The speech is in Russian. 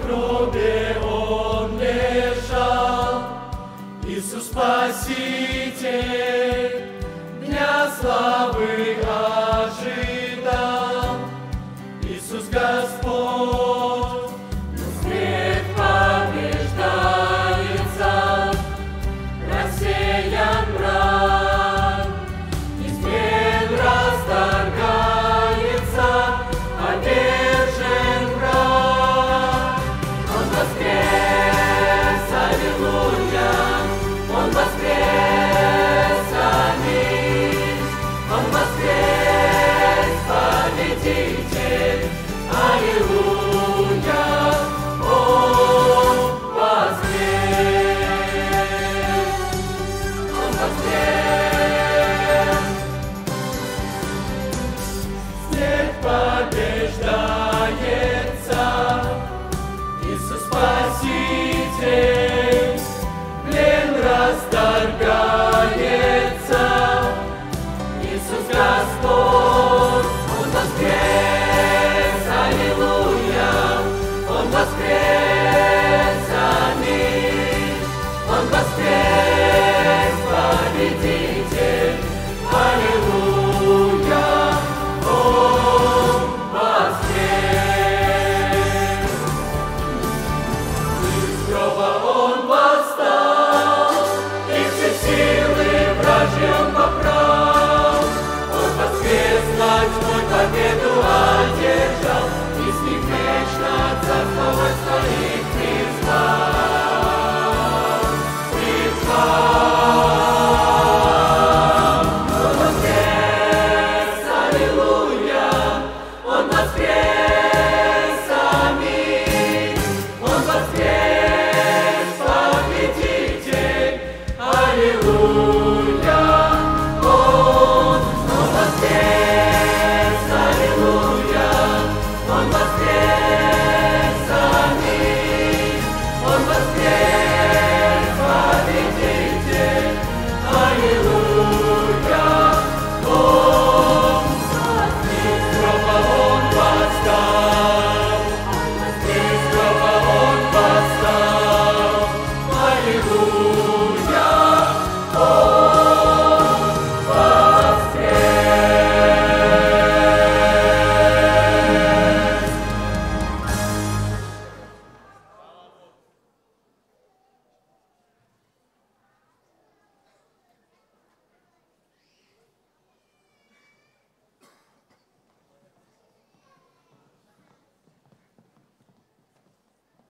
гробе Он лежал, Иисус Спаситель, дня славы ожидал. Иисус Господь, смерть побеждается, рассеян мрак, неизмен расторгается, одержен враг. Он воскрес, аллилуйя, Он воскрес, аминь, Он воскрес, победитель, аллилуйя, Он воскрес, Он воскрес. Смерть побеждается, Иисус Спаситель, плен расторгается, Иисус Господь, Он воскрес, аллилуйя, Он воскрес, аминь, Он воскрес, победитель, аллилуйя, Он воскрес. Из гроба Он восстал, и все силы вражьи Он попрал. Он воскрес, над тьмой победу одержал, и с ним вечно царствовать своих призвал. Он воскрес, аллилуйя, Он воскрес, аминь, Он воскрес, победитель, аллилуйя, Он воскрес, аллилуйя, Он воскрес.